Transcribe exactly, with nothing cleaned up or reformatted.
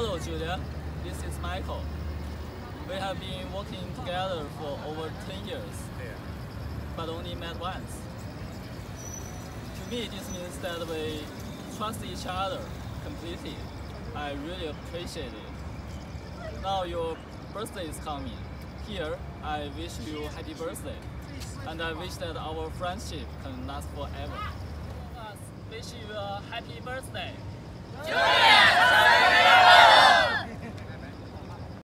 Hello, Julia. This is Michael. We have been working together for over ten years, but only met once. To me, this means that we trust each other completely. I really appreciate it. Now your birthday is coming. Here, I wish you happy birthday. And I wish that our friendship can last forever. All of us wish you a happy birthday. Julia!